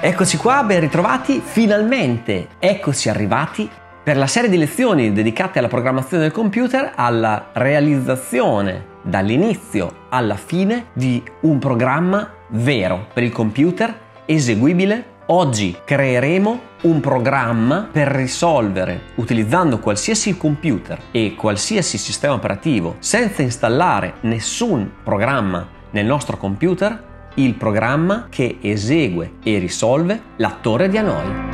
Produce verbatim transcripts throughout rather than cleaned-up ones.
Eccoci qua, ben ritrovati, finalmente eccoci arrivati per la serie di lezioni dedicate alla programmazione del computer, alla realizzazione dall'inizio alla fine di un programma vero per il computer, eseguibile. Oggi creeremo un programma per risolvere, utilizzando qualsiasi computer e qualsiasi sistema operativo, senza installare nessun programma nel nostro computer, il programma che esegue e risolve la torre di Hanoi.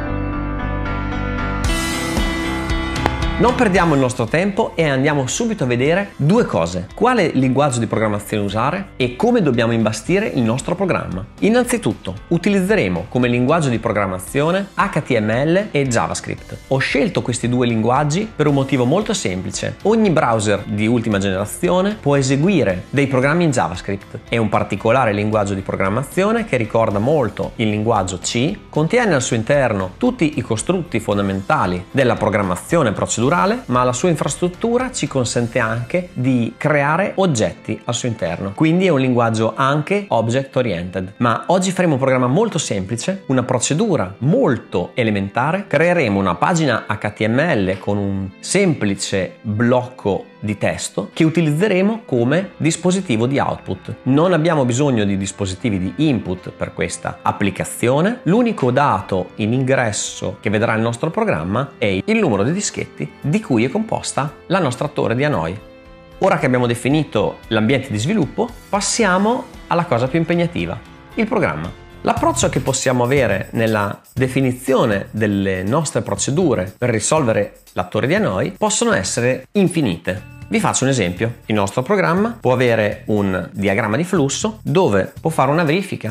Non perdiamo il nostro tempo e andiamo subito a vedere due cose: quale linguaggio di programmazione usare e come dobbiamo imbastire il nostro programma. Innanzitutto utilizzeremo come linguaggio di programmazione H T M L e JavaScript. Ho scelto questi due linguaggi per un motivo molto semplice: ogni browser di ultima generazione può eseguire dei programmi in JavaScript. È un particolare linguaggio di programmazione che ricorda molto il linguaggio C, contiene al suo interno tutti i costrutti fondamentali della programmazione procedurale, ma la sua infrastruttura ci consente anche di creare oggetti al suo interno. Quindi è un linguaggio anche object oriented. Ma oggi faremo un programma molto semplice, una procedura molto elementare. Creeremo una pagina H T M L con un semplice blocco di testo che utilizzeremo come dispositivo di output. Non abbiamo bisogno di dispositivi di input per questa applicazione. L'unico dato in ingresso che vedrà il nostro programma è il numero di dischetti di cui è composta la nostra torre di Hanoi. Ora che abbiamo definito l'ambiente di sviluppo, passiamo alla cosa più impegnativa: il programma. L'approccio che possiamo avere nella definizione delle nostre procedure per risolvere la torre di Hanoi possono essere infinite. Vi faccio un esempio: il nostro programma può avere un diagramma di flusso dove può fare una verifica.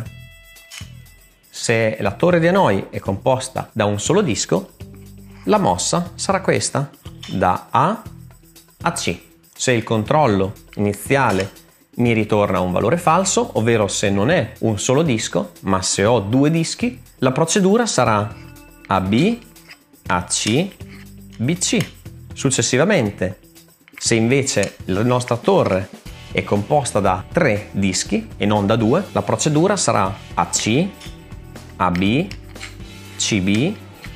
Se la torre di Hanoi è composta da un solo disco, la mossa sarà questa, da A a C. Se il controllo iniziale mi ritorna un valore falso, ovvero se non è un solo disco, ma se ho due dischi, la procedura sarà A B, A C, B C. Successivamente, se invece la nostra torre è composta da tre dischi e non da due, la procedura sarà A C, A B, C B,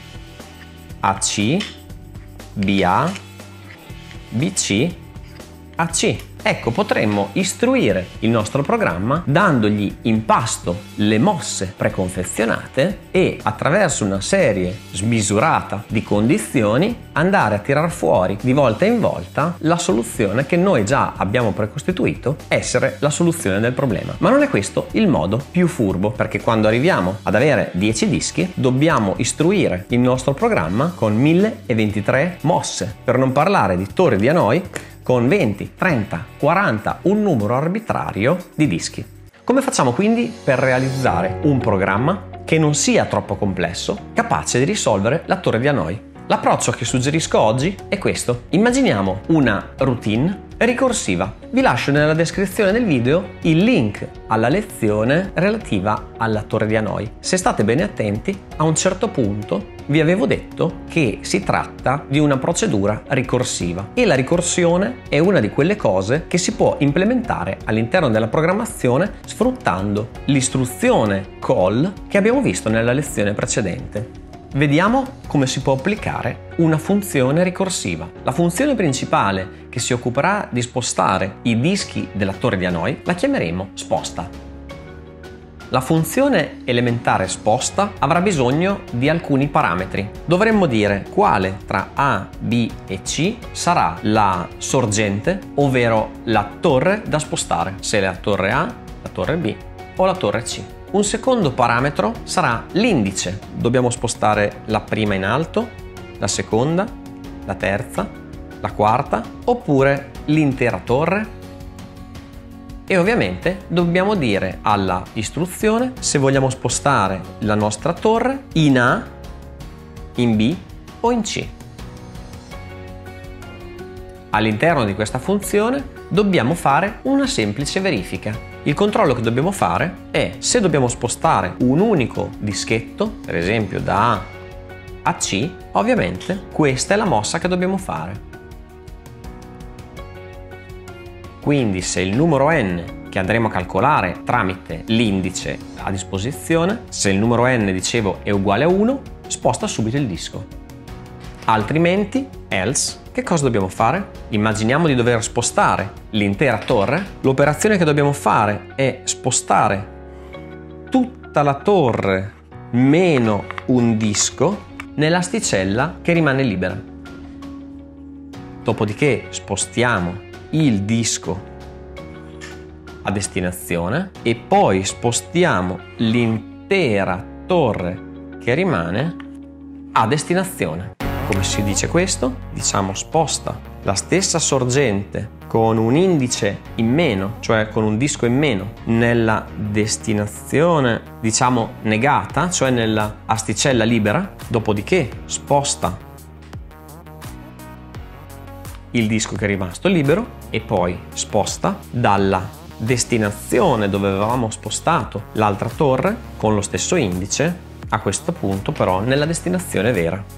A C, B A, B C, A C. Ecco, potremmo istruire il nostro programma dandogli in pasto le mosse preconfezionate e attraverso una serie smisurata di condizioni andare a tirar fuori di volta in volta la soluzione che noi già abbiamo precostituito essere la soluzione del problema. Ma non è questo il modo più furbo, perché quando arriviamo ad avere dieci dischi dobbiamo istruire il nostro programma con mille ventitré mosse, per non parlare di torri di Hanoi con venti, trenta, quaranta, un numero arbitrario di dischi. Come facciamo quindi per realizzare un programma che non sia troppo complesso, capace di risolvere la torre di Hanoi? L'approccio che suggerisco oggi è questo. Immaginiamo una routine ricorsiva. Vi lascio nella descrizione del video il link alla lezione relativa alla torre di Hanoi. Se state bene attenti, a un certo punto vi avevo detto che si tratta di una procedura ricorsiva e la ricorsione è una di quelle cose che si può implementare all'interno della programmazione sfruttando l'istruzione call che abbiamo visto nella lezione precedente. Vediamo come si può applicare una funzione ricorsiva. La funzione principale che si occuperà di spostare i dischi della torre di Hanoi la chiameremo sposta. La funzione elementare sposta avrà bisogno di alcuni parametri. Dovremmo dire quale tra A, B e C sarà la sorgente, ovvero la torre da spostare, se è la torre A, la torre B o la torre C. Un secondo parametro sarà l'indice. Dobbiamo spostare la prima in alto, la seconda, la terza, la quarta oppure l'intera torre. E ovviamente dobbiamo dire alla istruzione se vogliamo spostare la nostra torre in A, in B o in C. All'interno di questa funzione dobbiamo fare una semplice verifica. Il controllo che dobbiamo fare è se dobbiamo spostare un unico dischetto, per esempio da A a C, ovviamente questa è la mossa che dobbiamo fare. Quindi se il numero n che andremo a calcolare tramite l'indice a disposizione. Se il numero n, dicevo, è uguale a uno, sposta subito il disco. Altrimenti, else, che cosa dobbiamo fare? Immaginiamo di dover spostare l'intera torre. L'operazione che dobbiamo fare è spostare tutta la torre meno un disco nell'asticella che rimane libera. Dopodiché spostiamo il disco a destinazione e poi spostiamo l'intera torre che rimane a destinazione. Come si dice questo? Diciamo sposta la stessa sorgente con un indice in meno, cioè con un disco in meno, nella destinazione, diciamo, negata, cioè nella asticella libera, dopodiché sposta il disco che è rimasto libero e poi sposta dalla destinazione dove avevamo spostato l'altra torre con lo stesso indice, a questo punto però nella destinazione vera.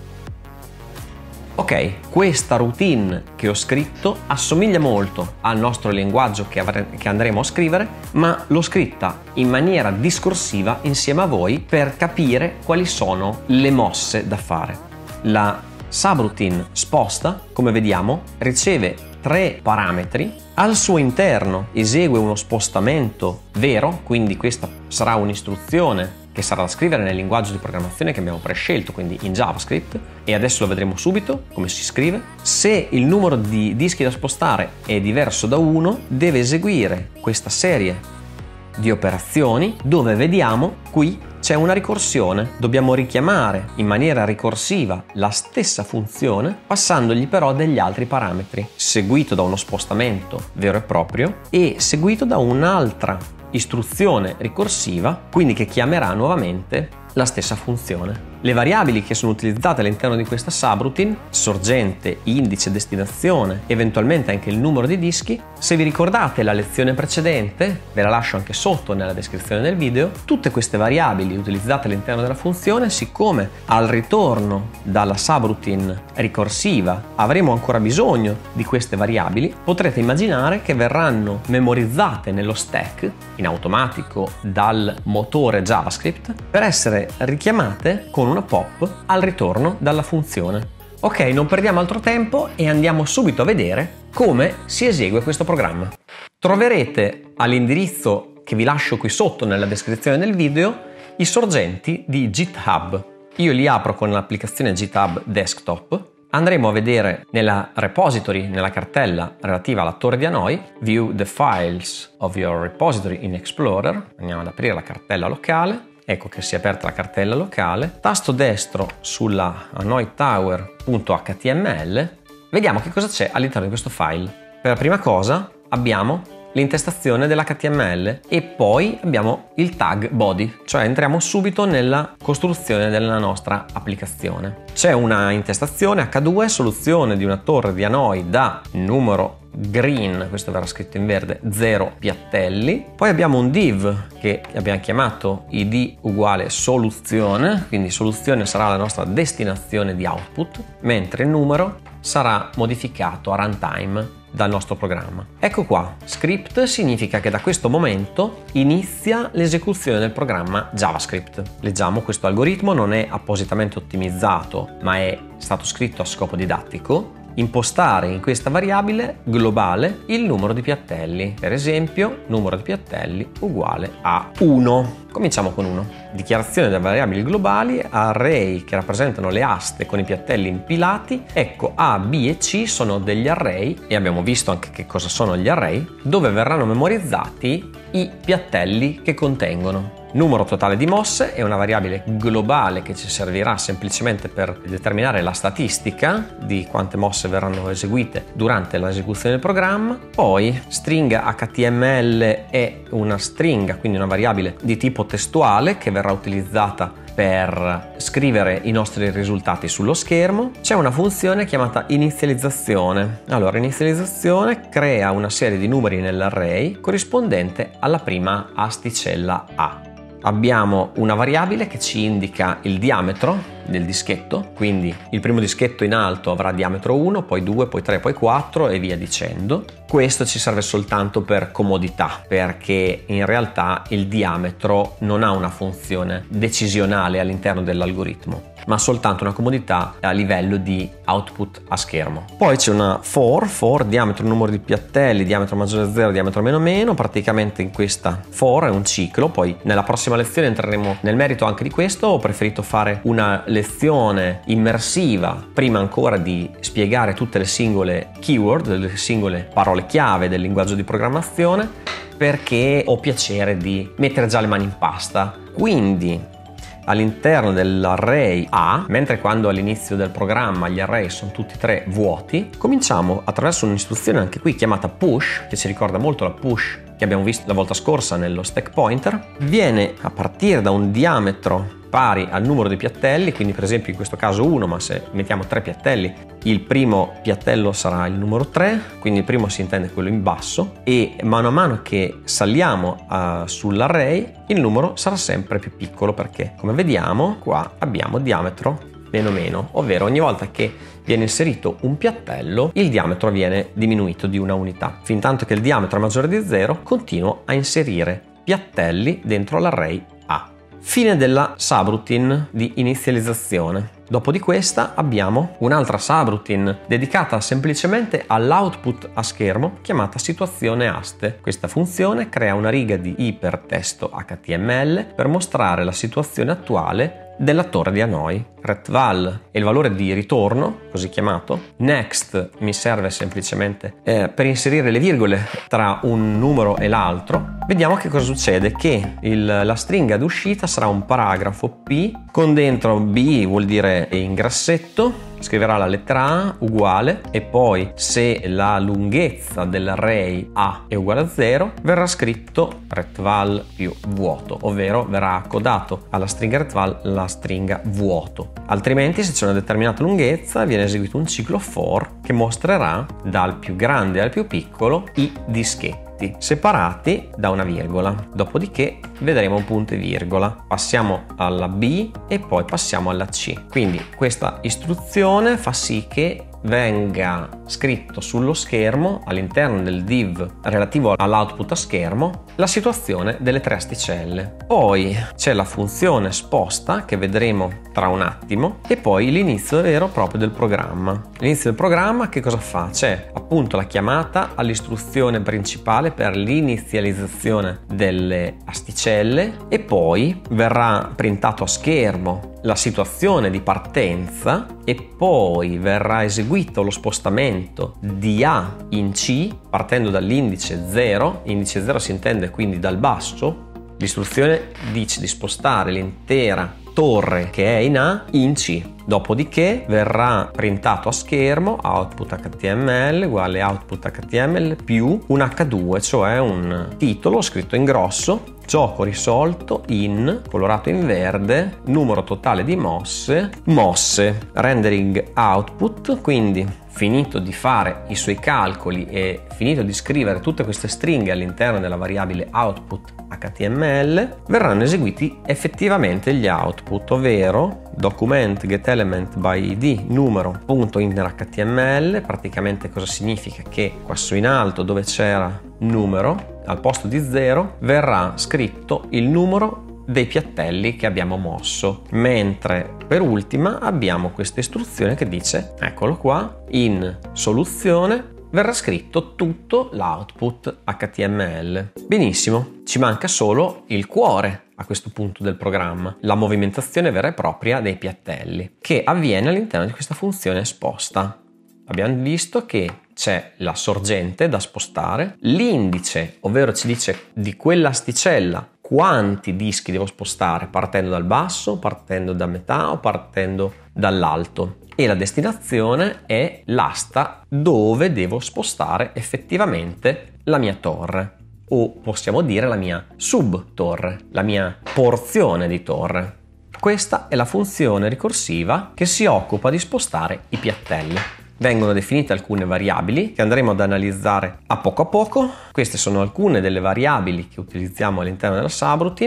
Ok, questa routine che ho scritto assomiglia molto al nostro linguaggio che, avre- che andremo a scrivere, ma l'ho scritta in maniera discorsiva insieme a voi per capire quali sono le mosse da fare. La subroutine sposta, come vediamo, riceve tre parametri, al suo interno esegue uno spostamento vero, quindi questa sarà un'istruzione che sarà da scrivere nel linguaggio di programmazione che abbiamo prescelto, quindi in JavaScript, e adesso lo vedremo subito come si scrive. Se il numero di dischi da spostare è diverso da uno, deve eseguire questa serie di operazioni dove vediamo qui c'è una ricorsione. Dobbiamo richiamare in maniera ricorsiva la stessa funzione passandogli però degli altri parametri, seguito da uno spostamento vero e proprio e seguito da un'altra istruzione ricorsiva, quindi che chiamerà nuovamente la stessa funzione. Le variabili che sono utilizzate all'interno di questa subroutine, sorgente, indice, destinazione, eventualmente anche il numero di dischi, se vi ricordate la lezione precedente, ve la lascio anche sotto nella descrizione del video, tutte queste variabili utilizzate all'interno della funzione, siccome al ritorno dalla subroutine ricorsiva avremo ancora bisogno di queste variabili, potrete immaginare che verranno memorizzate nello stack in automatico dal motore JavaScript per essere richiamate con una pop al ritorno dalla funzione. Ok, non perdiamo altro tempo e andiamo subito a vedere come si esegue questo programma. Troverete all'indirizzo che vi lascio qui sotto nella descrizione del video i sorgenti di GitHub. Io li apro con l'applicazione GitHub Desktop. Andremo a vedere nella repository, nella cartella relativa alla torre di Hanoi, View the files of your repository in Explorer. Andiamo ad aprire la cartella locale. Ecco che si è aperta la cartella locale. Tasto destro sulla Hanoi Tower.html. Vediamo che cosa c'è all'interno di questo file. Per la prima cosa abbiamo l'intestazione dell'H T M L e poi abbiamo il tag body, cioè entriamo subito nella costruzione della nostra applicazione. C'è una intestazione acca due, soluzione di una torre di Hanoi da numero green, questo verrà scritto in verde, zero piattelli. Poi abbiamo un div che abbiamo chiamato id uguale soluzione, quindi soluzione sarà la nostra destinazione di output, mentre il numero sarà modificato a runtime dal nostro programma. Ecco qua, script significa che da questo momento inizia l'esecuzione del programma JavaScript. Leggiamo, questo algoritmo non è appositamente ottimizzato, ma è stato scritto a scopo didattico. Impostare in questa variabile globale il numero di piattelli. Per esempio, numero di piattelli uguale a uno. Cominciamo con uno. Dichiarazione delle variabili globali, array che rappresentano le aste con i piattelli impilati. Ecco, A, B e C sono degli array, e abbiamo visto anche che cosa sono gli array, dove verranno memorizzati i piattelli che contengono. Numero totale di mosse è una variabile globale che ci servirà semplicemente per determinare la statistica di quante mosse verranno eseguite durante l'esecuzione del programma. Poi stringa H T M L è una stringa, quindi una variabile di tipo testuale che verrà utilizzata per scrivere i nostri risultati sullo schermo. C'è una funzione chiamata inizializzazione. Allora, inizializzazione crea una serie di numeri nell'array corrispondente alla prima asticella A. Abbiamo una variabile che ci indica il diametro del dischetto, quindi il primo dischetto in alto avrà diametro uno, poi due, poi tre, poi quattro e via dicendo. Questo ci serve soltanto per comodità, perché in realtà il diametro non ha una funzione decisionale all'interno dell'algoritmo, ma soltanto una comodità a livello di output a schermo. Poi c'è una for, for diametro numero di piattelli, diametro maggiore di zero, diametro meno meno. Praticamente in questa for è un ciclo. Poi nella prossima lezione entreremo nel merito anche di questo. Ho preferito fare una lezione immersiva prima ancora di spiegare tutte le singole keyword, le singole parole chiave del linguaggio di programmazione, perché ho piacere di mettere già le mani in pasta. Quindi all'interno dell'array A, mentre quando all'inizio del programma gli array sono tutti e tre vuoti, cominciamo attraverso un'istruzione anche qui chiamata push, che ci ricorda molto la push che abbiamo visto la volta scorsa nello stack pointer. Viene a partire da un diametro pari al numero dei piattelli, quindi per esempio in questo caso uno, ma se mettiamo tre piattelli, il primo piattello sarà il numero tre, quindi il primo si intende quello in basso, e mano a mano che saliamo uh, sull'array il numero sarà sempre più piccolo, perché come vediamo qua abbiamo diametro meno meno, ovvero ogni volta che viene inserito un piattello il diametro viene diminuito di una unità. Fintanto che il diametro è maggiore di zero continuo a inserire piattelli dentro l'array A. Fine della subroutine di inizializzazione. Dopo di questa abbiamo un'altra subroutine dedicata semplicemente all'output a schermo chiamata situazione aste. Questa funzione crea una riga di ipertesto H T M L per mostrare la situazione attuale della torre di Hanoi. Retval è il valore di ritorno, così chiamato. Next mi serve semplicemente eh, per inserire le virgole tra un numero e l'altro. Vediamo che cosa succede, che il, la stringa d'uscita sarà un paragrafo P con dentro B, vuol dire in grassetto, scriverà la lettera A uguale, e poi se la lunghezza dell'array A è uguale a zero verrà scritto retval più vuoto, ovvero verrà accodato alla stringa retval la stringa vuoto. Altrimenti, se c'è una determinata lunghezza, viene eseguito un ciclo for che mostrerà dal più grande al più piccolo i dischetti separati da una virgola. Dopodiché vedremo un punto e virgola, passiamo alla B e poi passiamo alla C. Quindi questa istruzione fa sì che venga scritto sullo schermo, all'interno del div relativo all'output a schermo, la situazione delle tre asticelle. Poi c'è la funzione sposta che vedremo tra un attimo, e poi l'inizio vero proprio del programma. L'inizio del programma che cosa fa? C'è appunto la chiamata all'istruzione principale per l'inizializzazione delle asticelle, e poi verrà printato a schermo la situazione di partenza, e poi verrà eseguito lo spostamento di A in C partendo dall'indice zero. Indice zero si intende quindi dal basso. L'istruzione dice di spostare l'intera torre che è in A in C. Dopodiché verrà printato a schermo output H T M L uguale output H T M L più un H due, cioè un titolo scritto in grosso: gioco risolto in, colorato in verde, numero totale di mosse, mosse, rendering output. Quindi finito di fare i suoi calcoli e finito di scrivere tutte queste stringhe all'interno della variabile output H T M L, verranno eseguiti effettivamente gli output, ovvero document get element by id numero.innerHTML. Praticamente cosa significa? Che qua su in alto, dove c'era numero, al posto di zero verrà scritto il numero dei piattelli che abbiamo mosso, mentre per ultima abbiamo questa istruzione che dice, eccolo qua, in soluzione verrà scritto tutto l'output H T M L. Benissimo, ci manca solo il cuore a questo punto del programma, la movimentazione vera e propria dei piattelli, che avviene all'interno di questa funzione sposta. Abbiamo visto che c'è la sorgente da spostare, l'indice, ovvero ci dice di quell'asticella quanti dischi devo spostare partendo dal basso, partendo da metà o partendo dall'alto, e la destinazione è l'asta dove devo spostare effettivamente la mia torre, o possiamo dire la mia subtorre, la mia porzione di torre. Questa è la funzione ricorsiva che si occupa di spostare i piattelli. Vengono definite alcune variabili che andremo ad analizzare a poco a poco. Queste sono alcune delle variabili che utilizziamo all'interno della subroutine.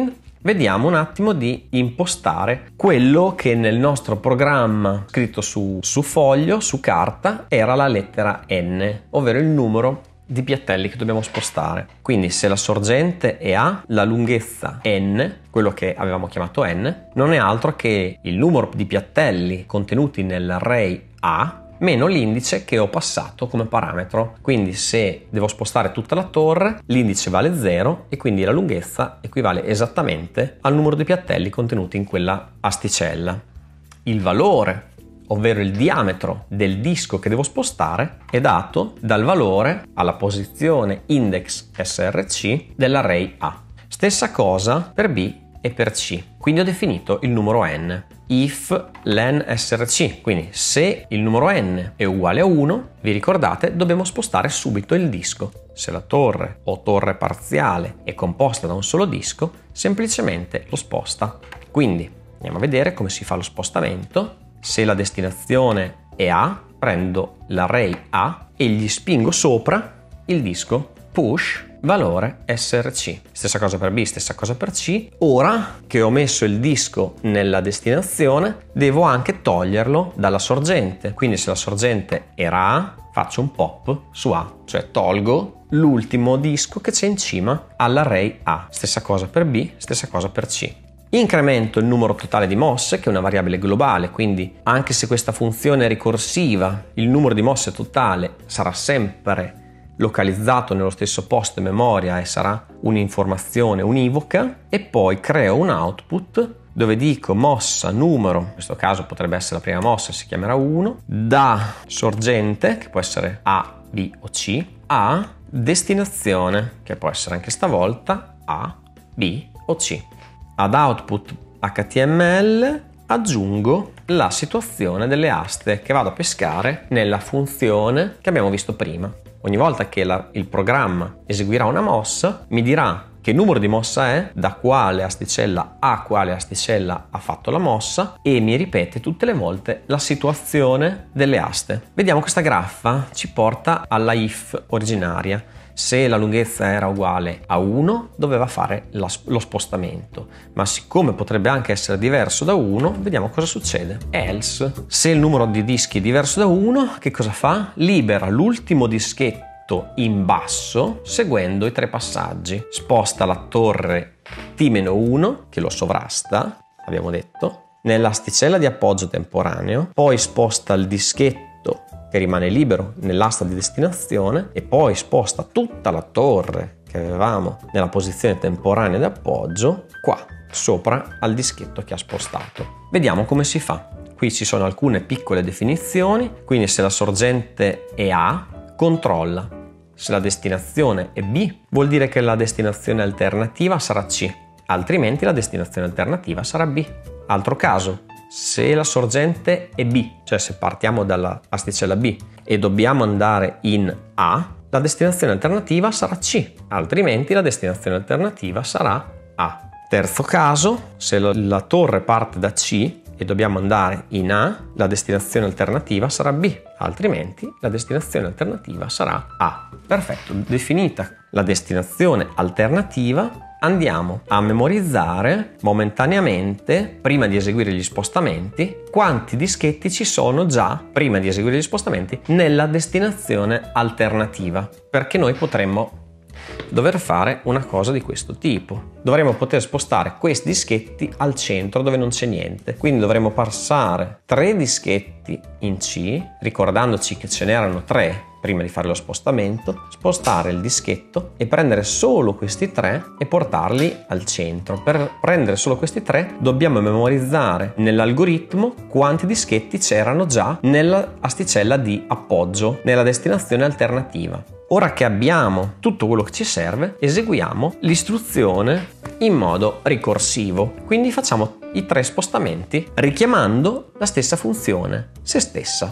vediamo un attimo di impostare quello che nel nostro programma scritto su, su foglio, su carta, era la lettera N, ovvero il numero di piattelli che dobbiamo spostare. Quindi se la sorgente è A, la lunghezza N, quello che avevamo chiamato N, non è altro che il numero di piattelli contenuti nell'array A meno l'indice che ho passato come parametro. Quindi se devo spostare tutta la torre, l'indice vale zero e quindi la lunghezza equivale esattamente al numero di piattelli contenuti in quella asticella. Il valore, ovvero il diametro del disco che devo spostare, è dato dal valore alla posizione index src dell'array A. Stessa cosa per B e per C. Quindi ho definito il numero n. If len src, quindi se il numero n è uguale a uno, vi ricordate, dobbiamo spostare subito il disco. Se la torre o torre parziale è composta da un solo disco, semplicemente lo sposta. Quindi andiamo a vedere come si fa lo spostamento. Se la destinazione è A, prendo l'array A e gli spingo sopra il disco push valore src. Stessa cosa per B, stessa cosa per C. Ora che ho messo il disco nella destinazione, devo anche toglierlo dalla sorgente. Quindi se la sorgente era A, faccio un pop su A, cioè tolgo l'ultimo disco che c'è in cima all'array A. Stessa cosa per B, stessa cosa per C. Incremento il numero totale di mosse, che è una variabile globale, quindi anche se questa funzione è ricorsiva, il numero di mosse totale sarà sempre localizzato nello stesso posto in memoria e sarà un'informazione univoca. E poi creo un output dove dico mossa numero, in questo caso potrebbe essere la prima mossa, si chiamerà uno, da sorgente, che può essere A, B o C, a destinazione, che può essere anche stavolta A, B o C. Ad output H T M L aggiungo la situazione delle aste che vado a pescare nella funzione che abbiamo visto prima. Ogni volta che la, il programma eseguirà una mossa, mi dirà che numero di mossa è, da quale asticella a quale asticella ha fatto la mossa, e mi ripete tutte le volte la situazione delle aste. Vediamo, questa graffa ci porta alla if originaria. Se la lunghezza era uguale a uno, doveva fare la, lo spostamento, ma siccome potrebbe anche essere diverso da uno, vediamo cosa succede. Else, se il numero di dischi è diverso da uno, che cosa fa? Libera l'ultimo dischetto in basso seguendo i tre passaggi. Sposta la torre T meno uno, che lo sovrasta, abbiamo detto, nell'asticella di appoggio temporaneo, poi sposta il dischetto che rimane libero nell'asta di destinazione e poi sposta tutta la torre che avevamo nella posizione temporanea di appoggio qua sopra al dischetto che ha spostato. Vediamo come si fa. Qui ci sono alcune piccole definizioni, quindi se la sorgente è A, controlla. Se la destinazione è B, vuol dire che la destinazione alternativa sarà C, altrimenti la destinazione alternativa sarà B. Altro caso, se la sorgente è B, cioè se partiamo dalla asticella B e dobbiamo andare in A, la destinazione alternativa sarà C, altrimenti la destinazione alternativa sarà A. Terzo caso, se la torre parte da C e dobbiamo andare in A, la destinazione alternativa sarà B, altrimenti la destinazione alternativa sarà A. Perfetto, definita la destinazione alternativa, andiamo a memorizzare momentaneamente, prima di eseguire gli spostamenti, quanti dischetti ci sono già, prima di eseguire gli spostamenti, nella destinazione alternativa, perché noi potremmo dover fare una cosa di questo tipo. Dovremmo poter spostare questi dischetti al centro dove non c'è niente, quindi dovremmo passare tre dischetti in C, ricordandoci che ce n'erano tre prima di fare lo spostamento, spostare il dischetto e prendere solo questi tre e portarli al centro. Per prendere solo questi tre dobbiamo memorizzare nell'algoritmo quanti dischetti c'erano già nella asticella di appoggio, nella destinazione alternativa. Ora che abbiamo tutto quello che ci serve, eseguiamo l'istruzione in modo ricorsivo. Quindi facciamo i tre spostamenti richiamando la stessa funzione, se stessa.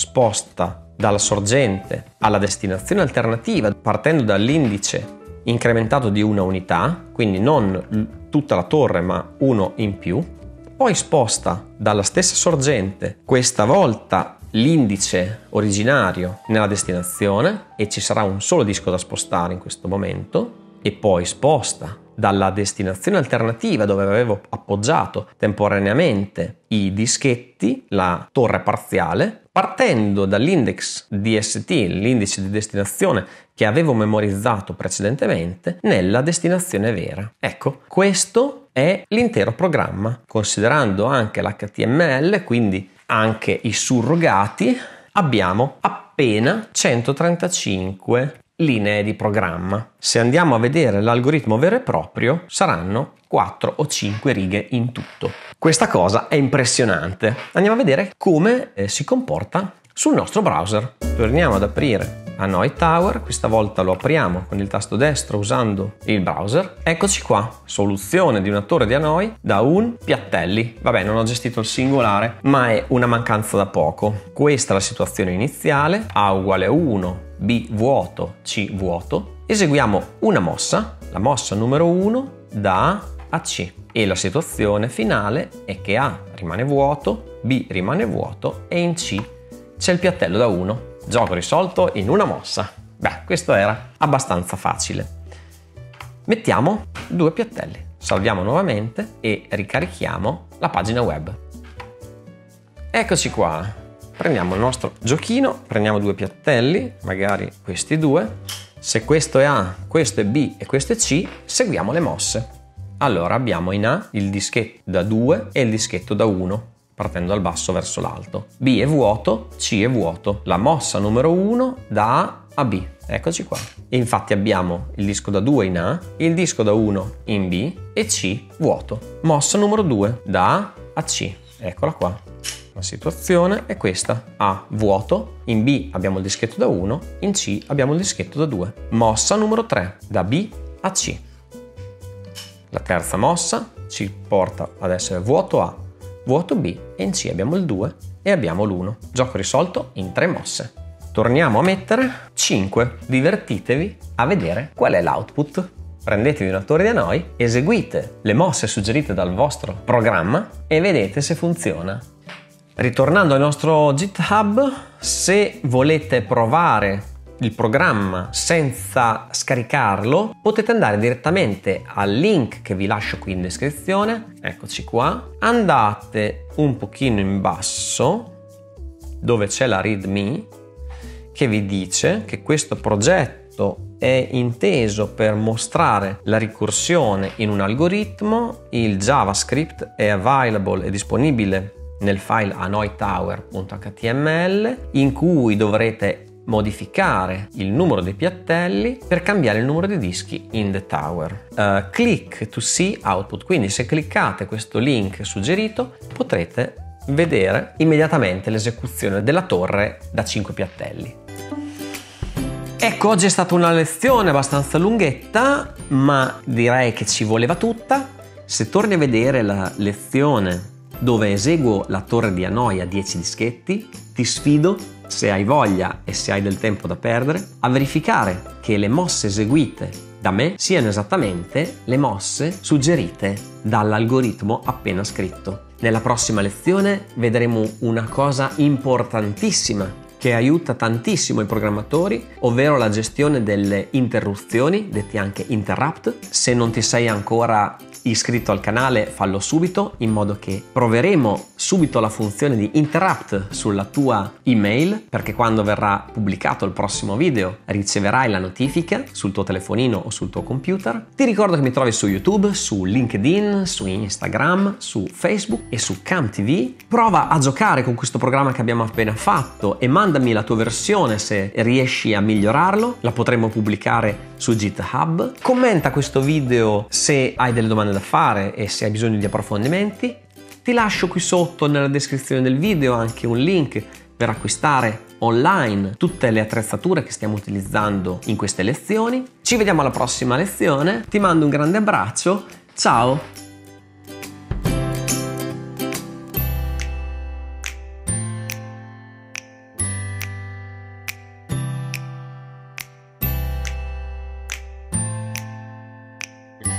Sposta dalla sorgente alla destinazione alternativa partendo dall'indice incrementato di una unità, quindi non tutta la torre ma uno in più. Poi sposta dalla stessa sorgente, questa volta l'indice originario, nella destinazione, e ci sarà un solo disco da spostare in questo momento. e poi sposta dalla destinazione alternativa dove avevo appoggiato temporaneamente i dischetti, la torre parziale, partendo dall'index D S T, l'indice di destinazione che avevo memorizzato precedentemente, nella destinazione vera. Ecco, questo è l'intero programma. Considerando anche l'H T M L, quindi anche i surrogati, abbiamo appena centotrentacinque linee di programma. Se andiamo a vedere l'algoritmo vero e proprio, saranno quattro o cinque righe in tutto. Questa cosa è impressionante. Andiamo a vedere come eh, si comporta sul nostro browser. Torniamo ad aprire Hanoi Tower, questa volta lo apriamo con il tasto destro usando il browser. Eccoci qua, soluzione di una torre di Hanoi da un piattelli. Vabbè, non ho gestito il singolare, ma è una mancanza da poco. Questa è la situazione iniziale, A uguale uno, B vuoto, C vuoto. Eseguiamo una mossa, la mossa numero uno da A a C, e la situazione finale è che A rimane vuoto, B rimane vuoto e in C c'è il piattello da uno. Gioco risolto in una mossa. Beh, questo era abbastanza facile. Mettiamo due piattelli, salviamo nuovamente e ricarichiamo la pagina web. Eccoci qua, prendiamo il nostro giochino, prendiamo due piattelli, magari questi due. Se questo è A, questo è B e questo è C, seguiamo le mosse. Allora abbiamo in A il dischetto da due e il dischetto da uno, partendo dal basso verso l'alto. B è vuoto, C è vuoto. La mossa numero uno da A a B. Eccoci qua. E infatti abbiamo il disco da due in A, il disco da uno in B e C vuoto. Mossa numero due da A a C. Eccola qua. La situazione è questa. A vuoto, in B abbiamo il dischetto da uno, in C abbiamo il dischetto da due. Mossa numero tre da B a C. La terza mossa ci porta ad essere vuoto A, vuoto B e in C abbiamo il due e abbiamo l'uno. Gioco risolto in tre mosse. Torniamo a mettere cinque. Divertitevi a vedere qual è l'output. Prendetevi una torre di Hanoi, eseguite le mosse suggerite dal vostro programma e vedete se funziona. Ritornando al nostro GitHub, se volete provare il programma senza scaricarlo, potete andare direttamente al link che vi lascio qui in descrizione. Eccoci qua. Andate un pochino in basso dove c'è la readme che vi dice che questo progetto è inteso per mostrare la ricorsione in un algoritmo. Il JavaScript è available e disponibile nel file hanoitower punto h t m l, in cui dovrete modificare il numero dei piattelli per cambiare il numero di dischi in the tower. Uh, click to see output, quindi se cliccate questo link suggerito potrete vedere immediatamente l'esecuzione della torre da cinque piattelli. Ecco, oggi è stata una lezione abbastanza lunghetta, ma direi che ci voleva tutta. Se torni a vedere la lezione dove eseguo la torre di Hanoi a dieci dischetti, ti sfido, se hai voglia e se hai del tempo da perdere, a verificare che le mosse eseguite da me siano esattamente le mosse suggerite dall'algoritmo appena scritto. Nella prossima lezione vedremo una cosa importantissima che aiuta tantissimo i programmatori, ovvero la gestione delle interruzioni, detti anche interrupt. Se non ti sei ancora iscritto al canale, fallo subito, in modo che proveremo subito la funzione di interrupt sulla tua email, perché quando verrà pubblicato il prossimo video riceverai la notifica sul tuo telefonino o sul tuo computer. Ti ricordo che mi trovi su YouTube, su LinkedIn, su Instagram, su Facebook e su CamTV. Prova a giocare con questo programma che abbiamo appena fatto e mandami la tua versione se riesci a migliorarlo. La potremo pubblicare su GitHub. Commenta questo video se hai delle domande da fare e se hai bisogno di approfondimenti. Ti lascio qui sotto nella descrizione del video anche un link per acquistare online tutte le attrezzature che stiamo utilizzando in queste lezioni. Ci vediamo alla prossima lezione, ti mando un grande abbraccio, ciao!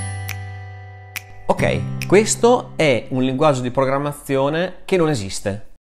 Ok, questo è un linguaggio di programmazione che non esiste.